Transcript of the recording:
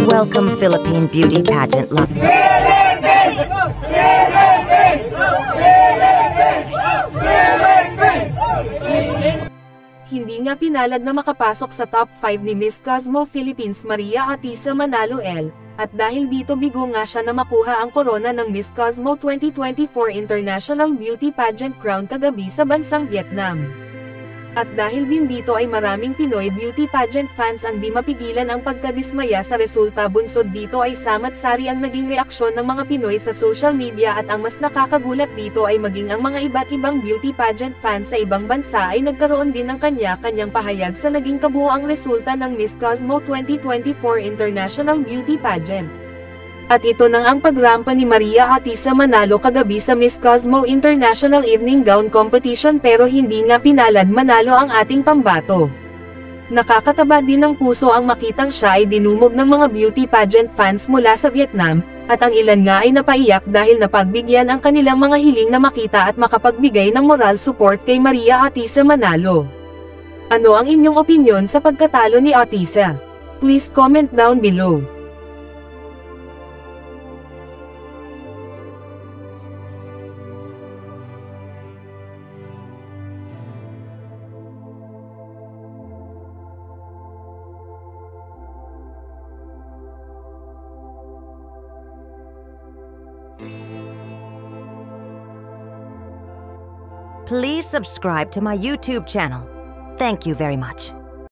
Welcome, Philippine beauty pageant lovers. Hindi nga pinalad na makapasok sa top 5 ni Miss Cosmo Philippines Maria Atisa Manalo L, at dahil dito bigo nga siya na makuha ang korona ng Miss Cosmo 2024 International Beauty Pageant crown kagabi sa bansang Vietnam. At dahil din dito ay maraming Pinoy beauty pageant fans ang di mapigilan ang pagkadismaya sa resulta. Bunsod dito ay samat-sari ang naging reaksyon ng mga Pinoy sa social media, at ang mas nakakagulat dito ay maging ang mga iba't ibang beauty pageant fans sa ibang bansa ay nagkaroon din ng kanya-kanyang pahayag sa naging kabuoang resulta ng Miss Cosmo 2024 International Beauty Pageant. At ito nang ang pagrampa ni Maria Atisa Manalo kagabi sa Miss Cosmo International Evening Gown Competition, pero hindi nga pinalad manalo ang ating pambato. Nakakataba din ng puso ang makitang siya ay dinumog ng mga beauty pageant fans mula sa Vietnam, at ang ilan nga ay napaiyak dahil napagbigyan ang kanilang mga hiling na makita at makapagbigay ng moral support kay Maria Atisa Manalo. Ano ang inyong opinyon sa pagkatalo ni Atisa? Please comment down below. Please subscribe to my YouTube channel. Thank you very much.